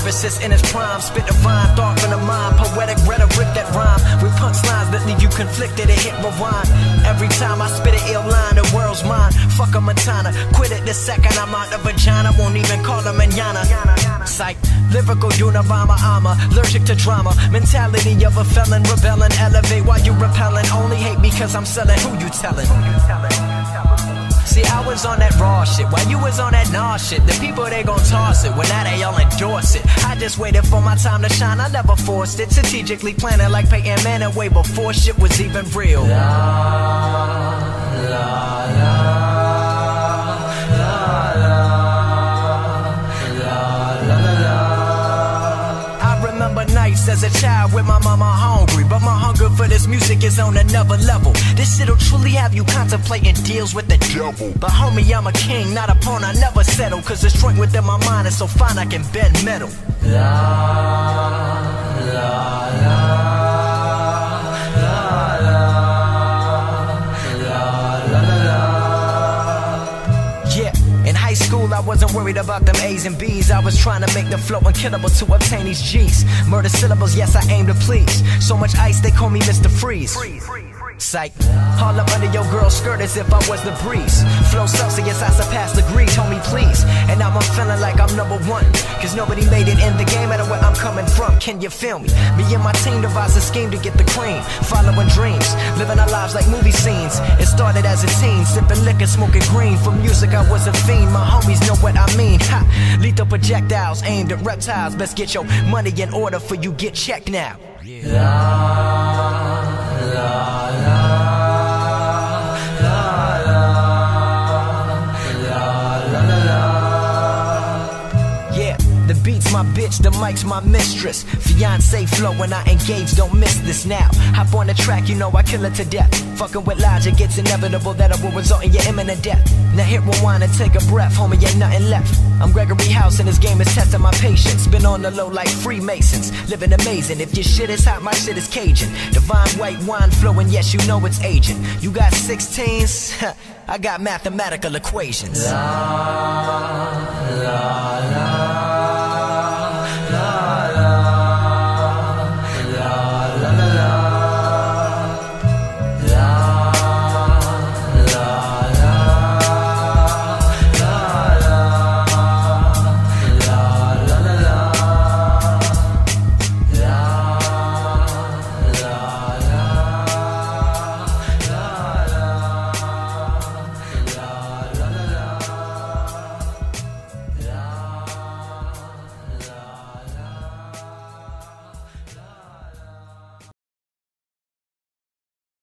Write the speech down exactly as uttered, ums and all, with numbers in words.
lyricist in his prime, spit divine thought from the mind, poetic rhetoric that rhyme with punchlines that leave you conflicted and hit rewind. Every time I spit an ill line, the world's mine. Fuck a Montana, quit it the second I'm out the vagina. Won't even call her manana. Psych, lyrical Unabomber, I'm allergic to drama. Mentality of a felon, rebelling, elevate while you repelling. Only hate because I'm selling. Who you telling? See, I was on that raw shit while you was on that nah shit. The people, they gon' toss it, well now they all endorse it. I just waited for my time to shine, I never forced it. Strategically planning like Peyton Manning way before shit was even real. La, la, la. As a child with my mama hungry, but my hunger for this music is on another level. This shit'll truly have you contemplating deals with the devil. But homie, I'm a king, not a pawn, I never settle. Cause the strength within my mind is so fine I can bend metal. La, la, la. I wasn't worried about them A's and B's. I was trying to make the flow unkillable to obtain these G's. Murder syllables, yes, I aim to please. So much ice, they call me Mister Freeze. Psych, all up under your girl's skirt as if I was the breeze. Flow Celsius, I surpass degrees, homie, please. And now I'm feeling like I'm number one, cause nobody made it in the game, matter where I'm coming from. Can you feel me? Me and my team devised a scheme to get the cream. Following dreams, living our lives like movie scenes. It started as a teen, sipping liquor, smoking green. For music I was a fiend, my homies know what I mean. Ha! Lethal projectiles aimed at reptiles. Best get your money in order for you get checked now. Yeah. La, la. My bitch, the mic's my mistress. Fiance flow when I engage, don't miss this now. Hop on the track, you know I kill it to death. Fucking with logic, it's inevitable that it will result in your imminent death. Now hit rewind and take a breath, homie, ain't nothing left. I'm Gregory House and this game is testing my patience. Been on the low like Freemasons, living amazing. If your shit is hot, my shit is Cajun. Divine white wine flowing, yes, you know it's aging. You got sixteens? I got mathematical equations. La, la, la.